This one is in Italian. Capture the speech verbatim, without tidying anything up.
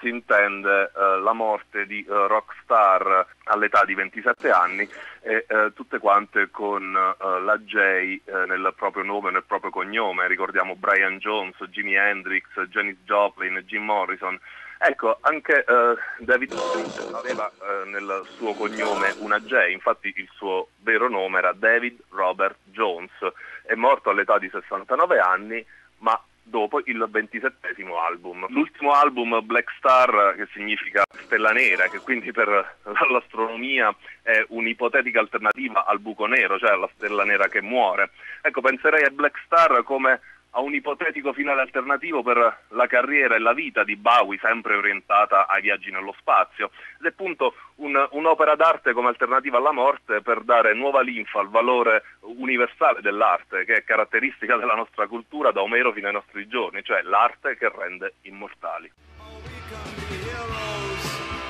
si intende eh, la morte di uh, rockstar all'età di ventisette anni e eh, tutte quante con uh, la J eh, nel proprio nome, nel proprio cognome. Ricordiamo Brian Jones, Jimi Hendrix, Janis Joplin, Jim Morrison. Ecco, anche eh, David Bowie aveva eh, nel suo cognome una J, infatti il suo vero nome era David Robert Jones. È morto all'età di sessantanove anni, ma dopo il ventisettesimo album. L'ultimo album, Black Star, che significa stella nera, che quindi per l'astronomia è un'ipotetica alternativa al buco nero, cioè alla stella nera che muore. Ecco, penserei a Black Star come a un ipotetico finale alternativo per la carriera e la vita di Bowie, sempre orientata ai viaggi nello spazio. Ed è appunto un, un'opera d'arte come alternativa alla morte per dare nuova linfa al valore universale dell'arte, che è caratteristica della nostra cultura da Omero fino ai nostri giorni, cioè l'arte che rende immortali.